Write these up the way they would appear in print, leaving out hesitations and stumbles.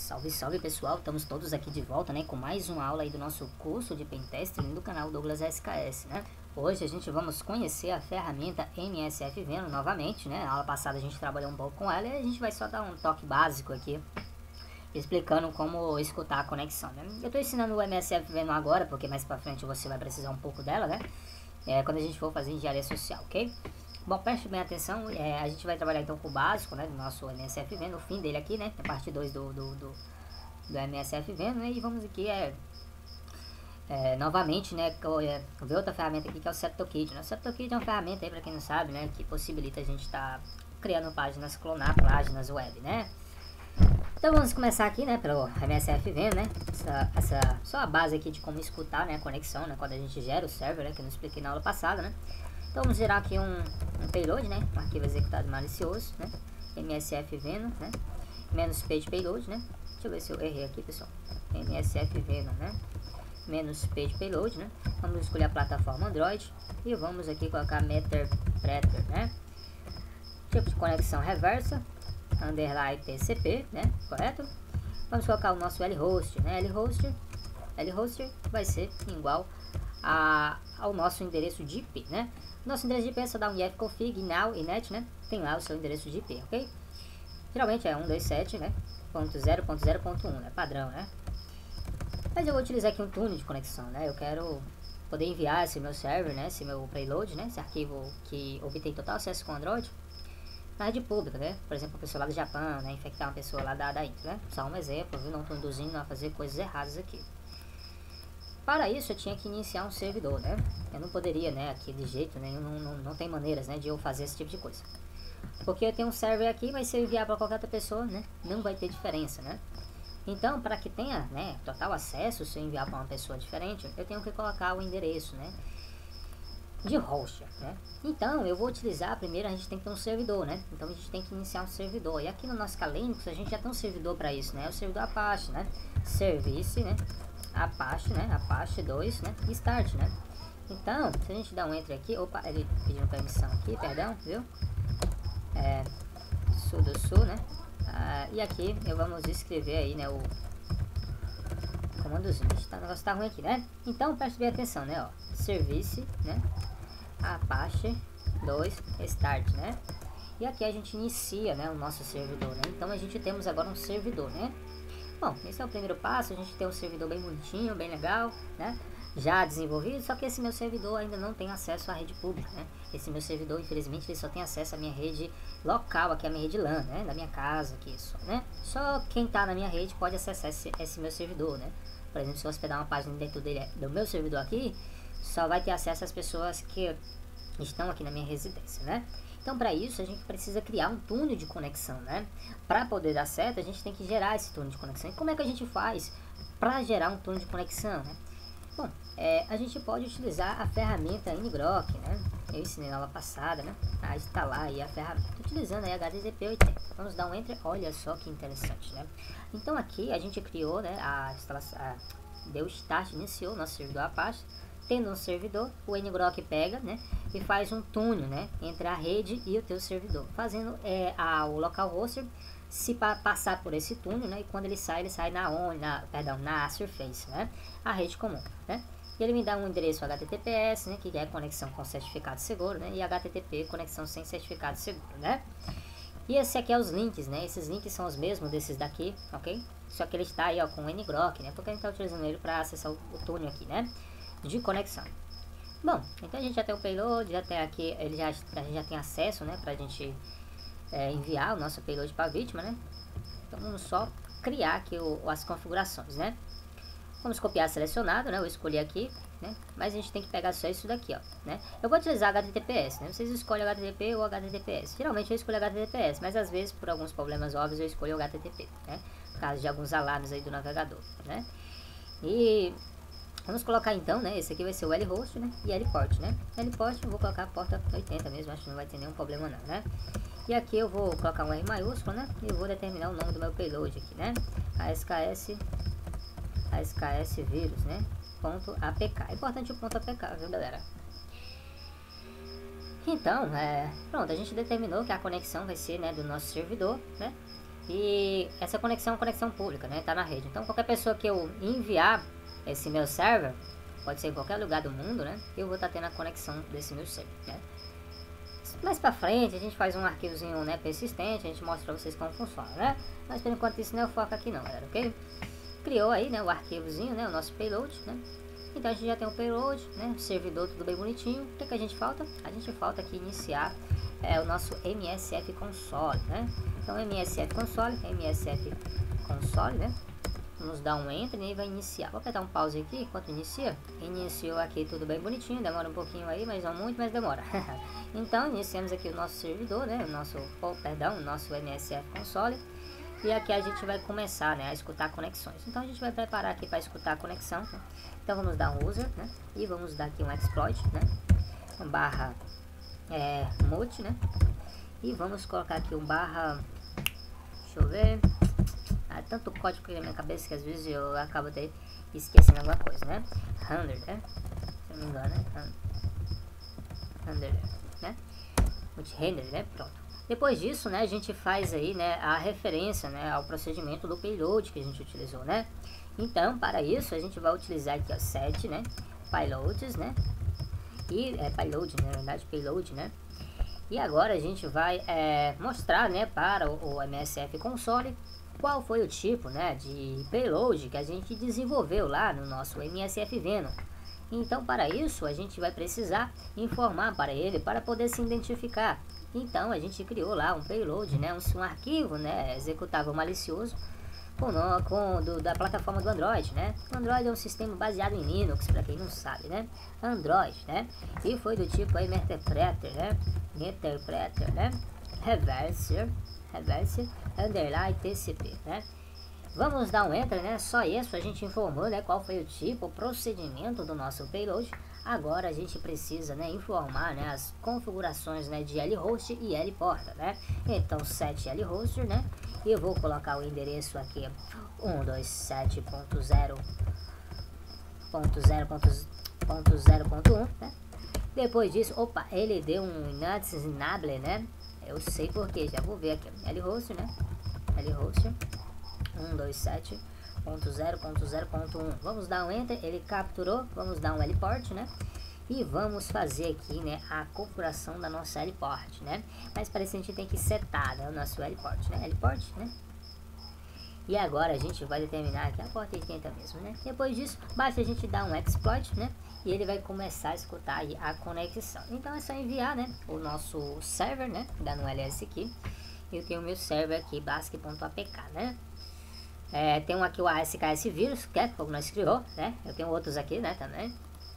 Salve, salve pessoal, estamos todos aqui de volta, né, com mais uma aula aí do nosso curso de Pentesting do canal Douglas SKS, né. Hoje a gente vamos conhecer a ferramenta MSF Venom novamente, né. Na aula passada a gente trabalhou um pouco com ela e a gente vai só dar um toque básico aqui, explicando como escutar a conexão, né. Eu estou ensinando o MSF Venom agora, porque mais pra frente você vai precisar um pouco dela, né, quando a gente for fazer engenharia social, ok? Bom, preste bem atenção, a gente vai trabalhar então com o básico, né, do nosso MSF Venom, o fim dele aqui, né, a parte 2 do MSF Venom, né, e vamos aqui, novamente, né, ver outra ferramenta aqui que é o CryptoKit, né. O CryptoKit é uma ferramenta aí, para quem não sabe, né, que possibilita a gente estar criando páginas, clonar páginas web, né. Então vamos começar aqui, né, pelo MSF Venom, né, só a base aqui de como escutar, né, a conexão, né, quando a gente gera o server, né, que eu não expliquei na aula passada, né. Então vamos gerar aqui um payload, né, um arquivo executado malicioso, né, MSF Venom, né, menos page payload, né, deixa eu ver se eu errei aqui, pessoal, MSF Venom, né, menos page payload, né, vamos escolher a plataforma Android e vamos aqui colocar Meterpreter, né, tipo de conexão reversa, underline TCP, né, correto? Vamos colocar o nosso lhost, né, lhost vai ser igual ao nosso endereço de IP, né. Nosso endereço de IP é só dar um ifconfig, now e net, né, tem lá o seu endereço de IP, ok? Geralmente é 127, né, .0.0.1, né, padrão, né. Mas eu vou utilizar aqui um túnel de conexão, né, eu quero poder enviar esse meu server, né, esse meu payload, né, esse arquivo que obtém total acesso com Android, na rede pública, né, por exemplo, a pessoa lá do Japão, né, infectar uma pessoa lá da Índia, né, só um exemplo, viu, não estou induzindo a fazer coisas erradas aqui. Para isso eu tinha que iniciar um servidor, né? Eu não poderia, né, aqui de jeito nenhum, não tem maneiras, né, de eu fazer esse tipo de coisa. Porque eu tenho um server aqui, mas se eu enviar para qualquer outra pessoa, né, não vai ter diferença, né? Então, para que tenha, né, total acesso, se eu enviar para uma pessoa diferente, eu tenho que colocar o endereço, né, de host, né? Então, eu vou utilizar, primeiro a gente tem que ter um servidor, né? Então a gente tem que iniciar um servidor. E aqui no nosso Linux a gente já tem um servidor para isso, né? É o servidor Apache, né? Service, né? Apache, né? Apache 2, né? E Start, né? Então, se a gente dá um enter aqui, opa, ele pedindo permissão aqui, perdão, viu? Sudo, né? E aqui vamos escrever aí, né, o comandozinho. O negócio tá ruim aqui, né? Então, preste bem atenção, né, ó. Service, né? Apache 2 Start, né? E aqui a gente inicia, né, o nosso servidor, né? Então a gente temos agora um servidor, né? Bom, esse é o primeiro passo, a gente tem um servidor bem bonitinho, bem legal, né? Já desenvolvido, só que esse meu servidor ainda não tem acesso à rede pública, né? Esse meu servidor, infelizmente, ele só tem acesso à minha rede local, aqui a minha rede LAN, né? Da minha casa aqui, só, né? Só quem tá na minha rede pode acessar esse meu servidor, né? Por exemplo, se você pegar uma página dentro do meu servidor aqui, só vai ter acesso às pessoas que estão aqui na minha residência, né? Então, para isso, a gente precisa criar um túnel de conexão, né? Para poder dar certo, a gente tem que gerar esse túnel de conexão. E como é que a gente faz para gerar um túnel de conexão, né? Bom, a gente pode utilizar a ferramenta ngrok, né? Eu ensinei na aula passada, né? A instalar aí a ferramenta, utilizando aí HTTP 80. Vamos dar um enter, olha só que interessante, né? Então, aqui a gente criou, né? Deu start, iniciou nosso servidor Apache. Tendo um servidor, o ngrok pega, né, e faz um túnel, né, entre a rede e o teu servidor, fazendo o localhost se passar por esse túnel, né, e quando ele sai na surface, né, a rede comum, né, e ele me dá um endereço HTTPS, né, que é conexão com certificado seguro, né, e HTTP, conexão sem certificado seguro, né. E esse aqui é os links, né, esses links são os mesmos desses daqui, ok, só que ele está aí, ó, com o ngrok, né, porque a gente está utilizando ele para acessar o túnel aqui, né, de conexão. Bom, então a gente já tem o payload, já tem aqui, a gente já tem acesso, né, pra gente enviar o nosso payload para a vítima, né. Então vamos só criar aqui as configurações, né. Vamos copiar selecionado, né, eu escolhi aqui, né, mas a gente tem que pegar só isso daqui, ó, né. Eu vou utilizar HTTPS, né, vocês escolhem HTTP ou HTTPS. Geralmente eu escolho HTTPS, mas às vezes por alguns problemas óbvios eu escolho o HTTP, né, por causa de alguns alarmes aí do navegador, né. E vamos colocar então, né, esse aqui vai ser o lhost, né, e lport, né. Lport eu vou colocar a porta 80 mesmo, acho que não vai ter nenhum problema não, né. E aqui eu vou colocar um R maiúsculo, né, e eu vou determinar o nome do meu payload aqui, né, ASKS vírus, né, .apk. É importante o .apk, viu, galera. Então, pronto, a gente determinou que a conexão vai ser, né, do nosso servidor, né, E essa conexão é uma conexão pública, né? Tá na rede. Então qualquer pessoa que eu enviar esse meu server, pode ser em qualquer lugar do mundo, né? Eu vou estar tendo a conexão desse meu server, né? Mais pra frente a gente faz um arquivozinho, né, persistente, a gente mostra pra vocês como funciona, né? Mas por enquanto isso não é o foco aqui não, galera, ok? Criou aí, né, o arquivozinho, né, o nosso payload, né? Então a gente já tem o payload, né, o servidor tudo bem bonitinho. O que a gente falta? A gente falta aqui iniciar o nosso MSF console, né? Então MSF console, né? Vamos dar um enter e vai iniciar. Vou apertar um pause aqui enquanto inicia. Iniciou aqui tudo bem bonitinho, demora um pouquinho aí, mas não muito, mas demora. Então iniciamos aqui o nosso servidor, né? O nosso MSF console. E aqui a gente vai começar, né, a escutar conexões. Então a gente vai preparar aqui para escutar a conexão, né? Então vamos dar um user, né? E vamos dar aqui um exploit, né? Um barra mute, né? E vamos colocar aqui um barra, deixa eu ver, tanto código aqui na minha cabeça que às vezes eu acabo até esquecendo alguma coisa, né? 100, né? Se não me engano, né? 100, né? Multi-render, né? Pronto. Depois disso, né, a gente faz aí, né, a referência, né, ao procedimento do payload que a gente utilizou, né? Então, para isso, a gente vai utilizar aqui a set, né, payloads, né? E payload, né, na verdade, payload, né? E agora a gente vai mostrar, né, para o MSF console qual foi o tipo, né, de payload que a gente desenvolveu lá no nosso MSF Venom. Então, para isso, a gente vai precisar informar para ele para poder se identificar. Então, a gente criou lá um payload, né, um arquivo, né, executável malicioso da plataforma do Android, né? O Android é um sistema baseado em Linux, para quem não sabe, né? Android, né? E foi do tipo aí Interpreter, né? Reverser, underline TCP, né? Vamos dar um enter, né? Só isso a gente informou, né, qual foi o tipo, o procedimento do nosso payload. Agora a gente precisa, né, informar, né, as configurações, né, de lhost e lporta, né? Então set lhost, né? E eu vou colocar o endereço aqui 127.0.0.1, né? Depois disso, opa, ele deu um inadmissible, né? Eu sei porque, já vou ver aqui. Lhost, né? Lhost 127.0.0.1. Vamos dar um enter, ele capturou, vamos dar um lport, né? E vamos fazer aqui, né, a configuração da nossa lport, né? Mas para isso a gente tem que setar, né, o nosso lport, né? Lport, né? E agora a gente vai determinar aqui a porta 80 mesmo, né? Depois disso, basta a gente dar um exploit, né? E ele vai começar a escutar aí a conexão. Então é só enviar, né, o nosso server, né? Dando um ls aqui. Eu tenho o meu server aqui, basic.apk, né? Tem um aqui o ASKS vírus, que é como nós criou, né? Eu tenho outros aqui, né, também.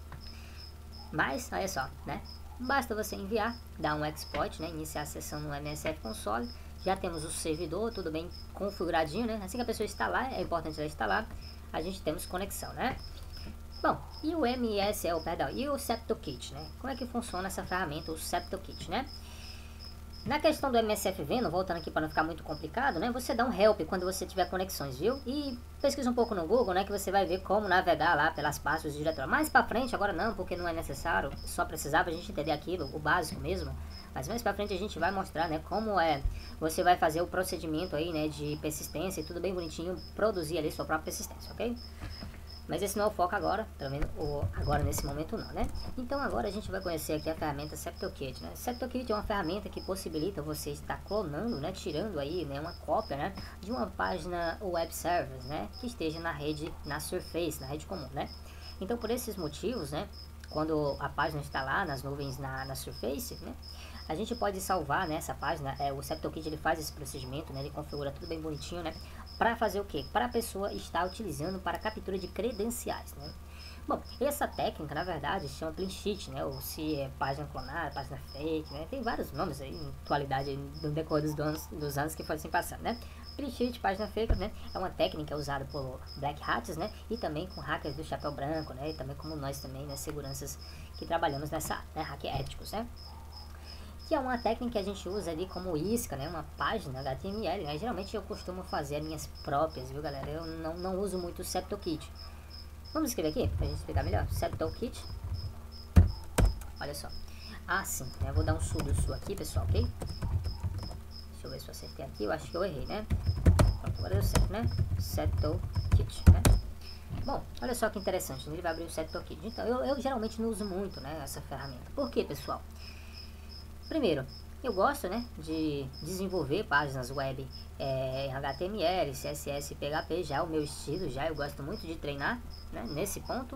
Mas, olha só, né? Basta você enviar, dar um exploit, né? Iniciar a sessão no MSF console. Já temos o servidor, tudo bem configuradinho, né? Assim que a pessoa instalar, é importante ela instalar, a gente temos conexão, né? Bom, e o e o CryptoKit, né? Como é que funciona essa ferramenta, o CryptoKit, né? Na questão do MSF Venom, voltando aqui para não ficar muito complicado, né? Você dá um help quando você tiver conexões, viu? E pesquisa um pouco no Google, né? Que você vai ver como navegar lá pelas pastas do diretório. Mais para frente, agora não, porque não é necessário. Só precisava a gente entender aquilo, o básico mesmo. Mas mais para frente a gente vai mostrar, né? Como você vai fazer o procedimento aí, né? De persistência e tudo bem bonitinho. Produzir ali sua própria persistência, ok? Mas esse não é o foco agora, pelo menos agora nesse momento não, né? Então agora a gente vai conhecer aqui a ferramenta CryptoKit, né? CryptoKit é uma ferramenta que possibilita você estar clonando, né? Tirando aí, né, uma cópia, né, de uma página web service, né, que esteja na rede, na Surface, na rede comum, né? Então por esses motivos, né, quando a página está lá nas nuvens na Surface, né, a gente pode salvar nessa página, o CryptoKit ele faz esse procedimento, né, ele configura tudo bem bonitinho, né, para fazer o que? Para a pessoa estar utilizando para captura de credenciais, né? Bom, essa técnica, na verdade, se chama clean sheet, né? Ou se é página clonada, página fake, né? Tem vários nomes aí, em atualidade, no decorrer dos anos que foram se passando, né? Clean sheet, página fake, né? É uma técnica usada por black hats, né? E também com hackers do chapéu branco, né? E também como nós também, né? Seguranças que trabalhamos nessa área, né? Hacker éticos, né? Que é uma técnica que a gente usa ali como isca, né? Uma página HTML, né? Geralmente eu costumo fazer as minhas próprias, viu, galera? Eu não uso muito o CryptoKit. Vamos escrever aqui, pra gente explicar melhor. CryptoKit. Olha só. Sim, né? Vou dar um sudo aqui, pessoal, ok? Deixa eu ver se eu acertei aqui. Eu acho que eu errei, né? agora deu certo, né? SettoKit, né? Bom, olha só que interessante, ele vai abrir o SettoKit. Então, eu geralmente não uso muito, né, essa ferramenta. Por quê, pessoal? Primeiro, eu gosto, né, de desenvolver páginas web em HTML, CSS e PHP, já é o meu estilo, já eu gosto muito de treinar, né, nesse ponto.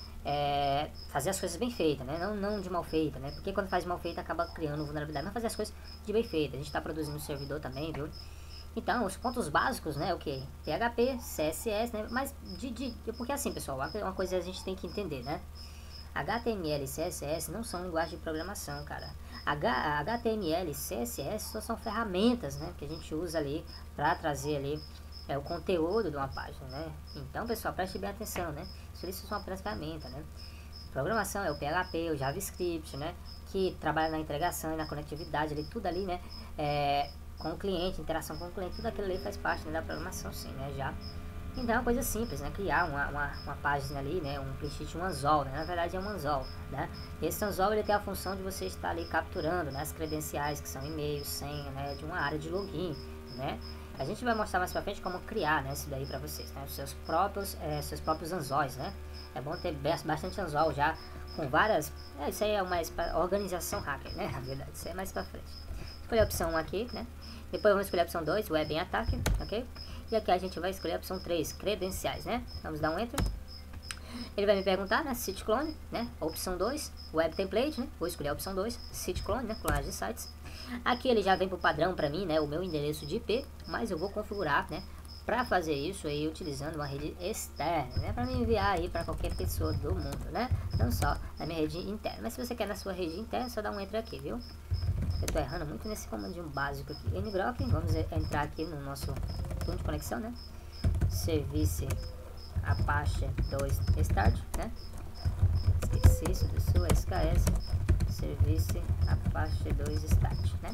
Fazer as coisas bem feitas, né? Não de mal feita, né? Porque quando faz mal feita acaba criando vulnerabilidade. Mas fazer as coisas de bem feita. A gente está produzindo um servidor também, viu? Então, os pontos básicos, né? O que? PHP, CSS, né? Mas porque assim, pessoal, uma coisa a gente tem que entender, né? HTML e CSS não são linguagem de programação, cara. HTML e CSS só são ferramentas, né? Que a gente usa ali para trazer ali o conteúdo de uma página, né? Então, pessoal, preste bem atenção, né? Isso são apenas ferramentas, né? Programação é o PHP, o JavaScript, né? Que trabalha na integração e na conectividade, ali, tudo ali, né? Com o cliente, interação com o cliente, tudo aquilo ali faz parte, né, da programação, sim, né? Já. Então é uma coisa simples, né? Criar uma página ali, né? Um print, um anzol, né? Na verdade é um anzol, né? Esse anzol ele tem a função de você estar ali capturando, né, as credenciais que são e-mail, senha, né? De uma área de login, né? A gente vai mostrar mais pra frente como criar, né, isso daí pra vocês, né, os seus próprios anzóis, né. É bom ter bastante anzol já com várias, isso aí é mais pra organização hacker, né, na verdade, isso aí é mais pra frente. Escolher a opção 1 aqui, né, depois vamos escolher a opção 2, Web em Ataque, ok? E aqui a gente vai escolher a opção 3, credenciais, né, vamos dar um Enter. Ele vai me perguntar, né, Site Clone, né, opção 2, Web Template, né, vou escolher a opção 2, Site Clone, né, clonagem de sites. Aqui ele já vem pro padrão para mim, né, o meu endereço de IP, mas eu vou configurar, né, para fazer isso aí utilizando uma rede externa, né, para me enviar aí para qualquer pessoa do mundo, né, não só na minha rede interna. Mas se você quer na sua rede interna, é só dá um Enter aqui, viu? Eu tô errando muito nesse comandinho básico aqui. ngrok, vamos entrar aqui no nosso turno de conexão, né, Service Apache 2 Restart, né, esqueci isso do seu SKS. Service Apache 2 Start, né?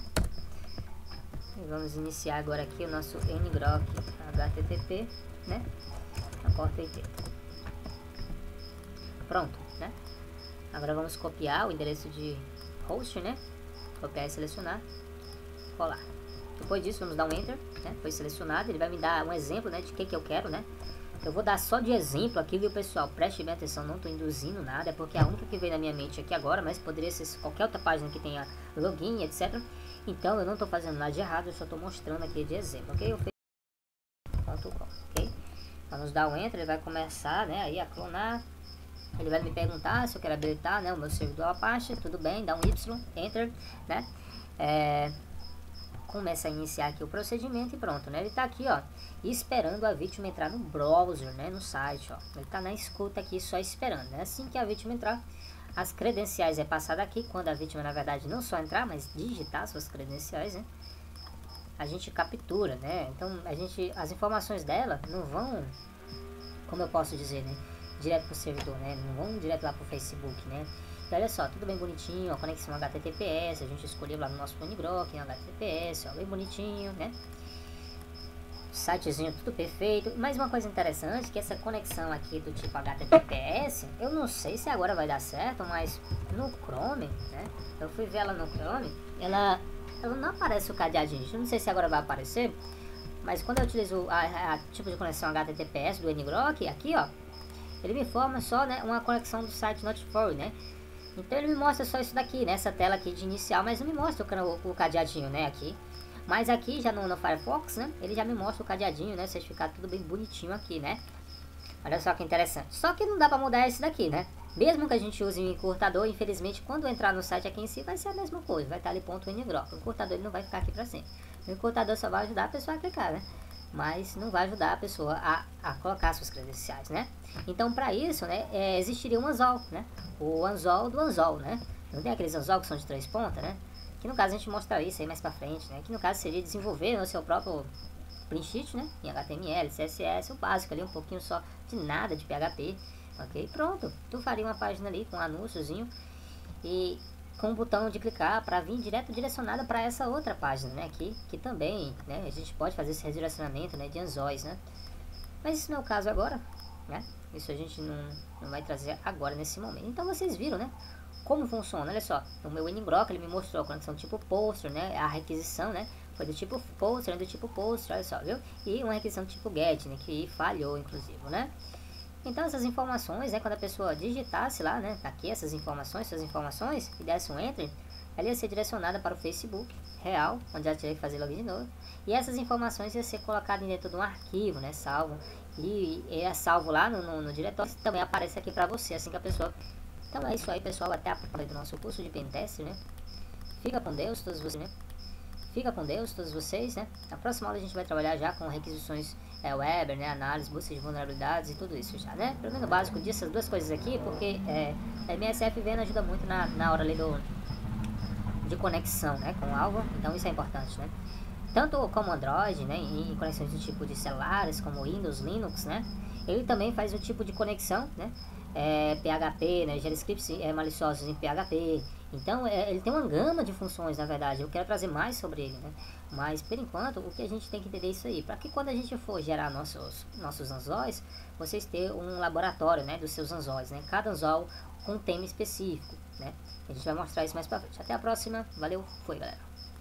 E vamos iniciar agora aqui o nosso ngrok http, né? A porta IP. Pronto, né? Agora vamos copiar o endereço de host, né? Copiar e selecionar, colar. Depois disso vamos dar um Enter, né? Foi selecionado, ele vai me dar um exemplo, né, de que eu quero, né? Eu vou dar só de exemplo aqui, viu, pessoal? Preste bem atenção, não estou induzindo nada, é porque é a única que veio na minha mente aqui agora, mas poderia ser qualquer outra página que tenha login, etc. Então eu não estou fazendo nada de errado, eu só estou mostrando aqui de exemplo, ok? Eu fiz .com, ok? Vamos dar um Enter, ele vai começar, né, aí a clonar. Ele vai me perguntar se eu quero habilitar, né, o meu servidor Apache, tudo bem, dá um Y, Enter, né? Começa a iniciar aqui o procedimento e pronto, né? Ele tá aqui, ó, esperando a vítima entrar no browser, né? No site, ó. Ele tá na escuta aqui só esperando, né? Assim que a vítima entrar, as credenciais é passada aqui. Quando a vítima, na verdade, não só entrar, mas digitar suas credenciais, né? A gente captura, né? Então, as informações dela não vão, como eu posso dizer, né, direto pro servidor, né? Não vão direto lá pro Facebook, né? E olha só, tudo bem bonitinho, a conexão HTTPS, a gente escolheu lá no nosso ngrok, HTTPS, ó, bem bonitinho, né? Sitezinho tudo perfeito. Mas uma coisa interessante, que essa conexão aqui do tipo HTTPS, eu não sei se agora vai dar certo, mas no Chrome, né? Eu fui ver ela no Chrome, ela não aparece o cadeadinho, eu não sei se agora vai aparecer, mas quando eu utilizo a tipo de conexão HTTPS do ngrok, aqui ó, ele me forma só, né, uma conexão do site not found, né? Então ele me mostra só isso daqui, nessa tela aqui de inicial, mas não me mostra o cadeadinho, né, aqui. Mas aqui já no Firefox, né, ele já me mostra o cadeadinho, né, certificado tudo bem bonitinho aqui, né. Olha só que interessante. Só que não dá pra mudar esse daqui, né. Mesmo que a gente use um encurtador, infelizmente, quando entrar no site aqui em si, vai ser a mesma coisa. Vai estar ali .ngrok. O encurtador ele não vai ficar aqui pra sempre. O encurtador só vai ajudar a pessoa a clicar, né. Mas não vai ajudar a pessoa a colocar suas credenciais, né. Então, para isso, né, existiria um anzol, né, o anzol do anzol, né. Não tem aqueles anzol que são de 3 pontas, né, que no caso a gente mostra isso aí mais para frente, né, que no caso seria desenvolver no seu próprio print sheet, né, em HTML, CSS, o básico ali, um pouquinho só de nada de PHP, ok, pronto, tu faria uma página ali com um anúnciozinho e com um botão de clicar para vir direto direcionada para essa outra página, né, aqui, que também, né, a gente pode fazer esse redirecionamento, né, de anzóis, né, mas isso não é o caso agora, né, isso a gente não vai trazer agora nesse momento. Então vocês viram, né, como funciona. Olha só, o meu ngrok ele me mostrou a conexão tipo poster, né, a requisição, né, foi do tipo post, né, do tipo post, olha só, viu? E uma requisição do tipo get, né, que falhou, inclusive, né? Então essas informações, né, quando a pessoa digitasse lá, né, tá aqui essas informações, e desse um enter, ela ia ser direcionada para o Facebook real, onde ela teria que fazer login de novo, e essas informações iam ser colocadas dentro de um arquivo, né, salvo, e é salvo lá no diretório, também aparece aqui para você, assim que a pessoa... Então é isso aí, pessoal, até a próxima do nosso curso de Pentest, né? Fica com Deus, todos vocês, né? Fica com Deus, todos vocês, né? Na próxima aula a gente vai trabalhar já com requisições Weber, né? Análise, busca de vulnerabilidades e tudo isso já, né? Pelo menos o básico dessas duas coisas aqui, porque a MSF Vena ajuda muito na hora ali de conexão, né? Com algo, então isso é importante, né? Tanto como Android, né? Em conexões do tipo de celulares, como Windows, Linux, né? Ele também faz o tipo de conexão, né? PHP, né, JavaScript maliciosos em PHP. Então ele tem uma gama de funções, na verdade. Eu quero trazer mais sobre ele, né? Mas por enquanto o que a gente tem que entender é isso aí, para que quando a gente for gerar nossos anzóis, vocês ter um laboratório, né, dos seus anzóis, né? Cada anzol com um tema específico, né? A gente vai mostrar isso mais pra frente. Até a próxima. Valeu, foi, galera.